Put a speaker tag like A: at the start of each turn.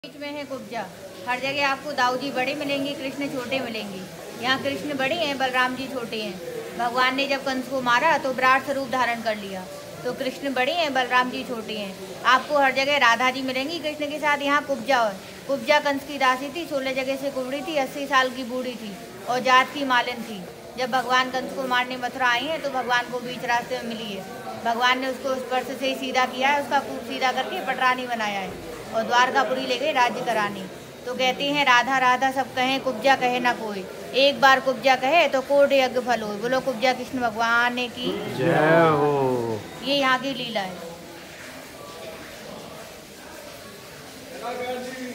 A: बीच में है कुब्जा। हर जगह आपको दाऊ जी बड़े मिलेंगे, कृष्ण छोटे मिलेंगे। यहाँ कृष्ण बड़े हैं, बलराम जी छोटे हैं। भगवान ने जब कंस को मारा तो विराट स्वरूप धारण कर लिया, तो कृष्ण बड़े हैं, बलराम जी छोटे हैं। आपको हर जगह राधा जी मिलेंगी कृष्ण के साथ। यहाँ कुब्जा है। कुब्जा कंस की दासी थी, 16 जगह से कुबड़ी थी, 80 साल की बूढ़ी थी और जात की मालिन थी। जब भगवान कंस को मारने मथुरा आई हैं तो भगवान को बीच रास्ते में मिली है। भगवान ने उसको स्पर्श से ही सीधा किया है, उसका खूब सीधा करके पटरानी बनाया है और द्वारकापुरी ले गए राज्य कराने। तो कहते हैं राधा राधा सब कहें, कुब्जा कहे ना कोई। एक बार कुब्जा कहे तो कोटि यज्ञ फल हो। बोलो कुब्जा कृष्ण भगवान की
B: जय हो।
A: ये यहाँ की लीला है।